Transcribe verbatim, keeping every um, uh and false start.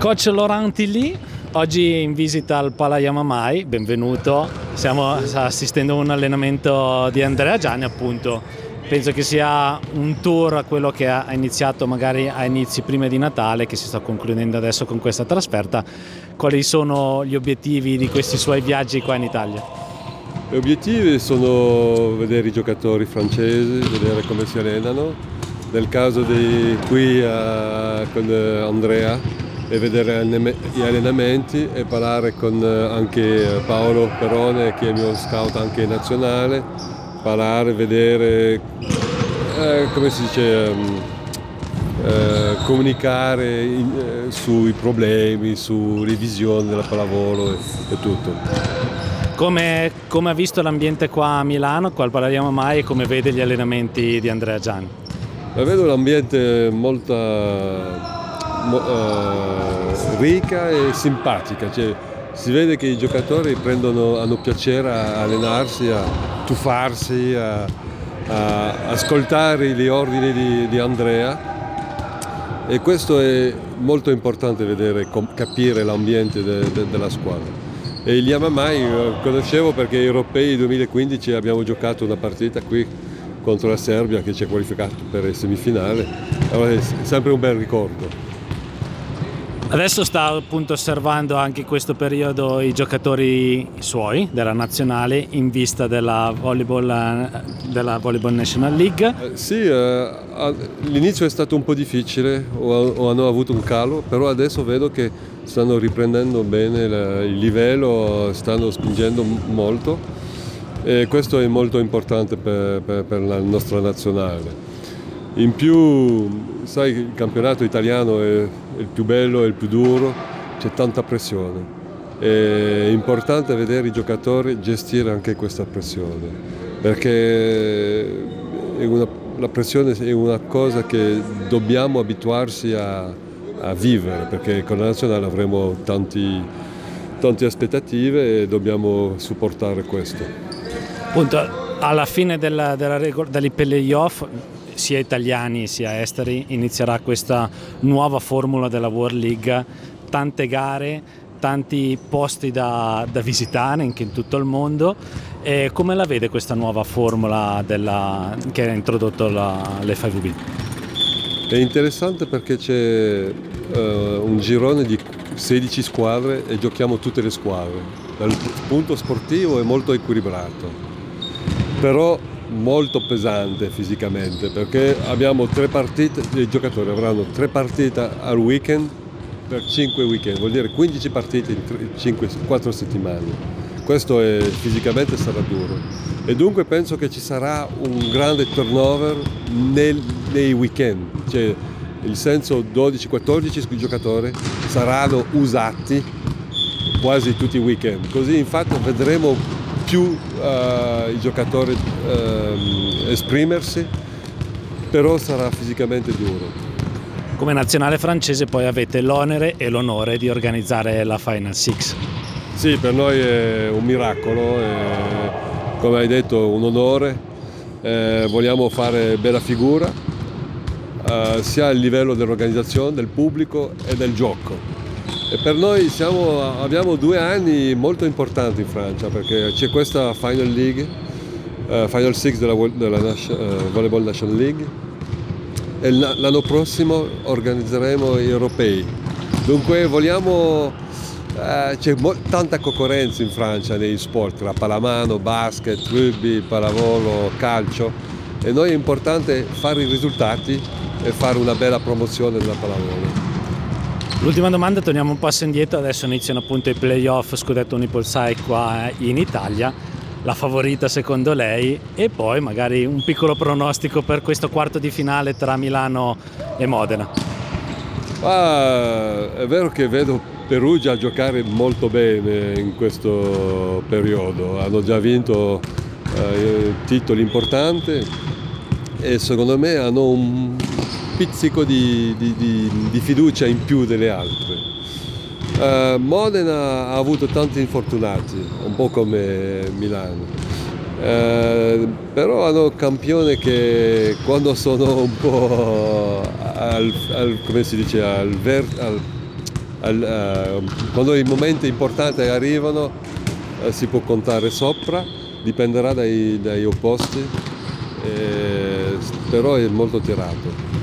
Coach Laurent Tilly, oggi in visita al Pala Yamamay, benvenuto. Stiamo assistendo a un allenamento di Andrea Gianni, appunto. Penso che sia un tour, quello che ha iniziato magari a inizi prima di Natale, che si sta concludendo adesso con questa trasferta. Quali sono gli obiettivi di questi suoi viaggi qua in Italia? Gli obiettivi sono vedere i giocatori francesi, vedere come si allenano. Nel caso di qui uh, con Andrea, e vedere gli allenamenti e parlare con anche Paolo Perone, che è mio scout anche nazionale, parlare, vedere, eh, come si dice, eh, comunicare in, eh, sui problemi, su revisione della pallavolo e, e tutto. Come, come ha visto l'ambiente qua a Milano, qua al Pala Yamamay, e come vede gli allenamenti di Andrea Gianni? Ma vedo l'ambiente molto Uh, ricca e simpatica, cioè, si vede che i giocatori prendono, hanno piacere a allenarsi, a tuffarsi, a, a ascoltare gli ordini di, di Andrea, e questo è molto importante, vedere, capire l'ambiente de, de, della squadra. E il Yamamay lo conoscevo perché ai Europei duemilaquindici abbiamo giocato una partita qui contro la Serbia, che ci ha qualificato per le semifinali, allora è sempre un bel ricordo. Adesso sta appunto osservando anche questo periodo i giocatori suoi della nazionale in vista della Volleyball, della Volleyball National League. Eh, sì, eh, l'inizio è stato un po' difficile, o, o hanno avuto un calo, però adesso vedo che stanno riprendendo bene la, il livello, stanno spingendo molto, e questo è molto importante per, per, per la nostra nazionale. In più, sai, il campionato italiano è il più bello, è il più duro, c'è tanta pressione. È importante vedere i giocatori gestire anche questa pressione, perché è una, la pressione è una cosa che dobbiamo abituarsi a, a vivere, perché con la nazionale avremo tanti, tante aspettative e dobbiamo supportare questo. Appunto, alla fine della, della, degli playoff, sia italiani sia esteri, inizierà questa nuova formula della World League, tante gare, tanti posti da, da visitare anche in tutto il mondo. E come la vede questa nuova formula della, che ha introdotto l'F I V B? È interessante perché c'è uh, un girone di sedici squadre e giochiamo tutte le squadre. Dal punto sportivo è molto equilibrato, però molto pesante fisicamente, perché abbiamo tre partite, i giocatori avranno tre partite al weekend per cinque weekend, vuol dire quindici partite in quattro settimane. Questo è, fisicamente sarà duro, e dunque penso che ci sarà un grande turnover nel, nei weekend, cioè nel senso dodici quattordici giocatori saranno usati quasi tutti i weekend, così infatti vedremo più uh, i giocatori uh, esprimersi, però sarà fisicamente duro. Come nazionale francese poi avete l'onere e l'onore di organizzare la Final Six. Sì, per noi è un miracolo, è, come hai detto, un onore. Eh, vogliamo fare bella figura, uh, sia a livello dell'organizzazione, del pubblico e del gioco. E per noi siamo, abbiamo due anni molto importanti in Francia, perché c'è questa Final League, uh, Final Six della, della uh, Volleyball National League, e l'anno prossimo organizzeremo gli europei. Dunque vogliamo, uh, c'è tanta concorrenza in Francia nei sport, la pallamano, basket, rugby, pallavolo, calcio, e noi è importante fare i risultati e fare una bella promozione della pallavolo. L'ultima domanda, torniamo un passo indietro, adesso iniziano appunto i playoff Scudetto Unipolsai qua in Italia, la favorita secondo lei, e poi magari un piccolo pronostico per questo quarto di finale tra Milano e Modena. Ah, è vero che vedo Perugia giocare molto bene in questo periodo, hanno già vinto eh, titoli importanti e secondo me hanno un pizzico di, di, di, di fiducia in più delle altre. Uh, Modena ha avuto tanti infortunati, un po' come Milano, uh, però hanno campioni che quando sono un po' al, al, come si dice, al, ver, al al, uh, quando i momenti importanti arrivano uh, si può contare sopra, dipenderà dai, dai opposti, eh, però è molto tirato.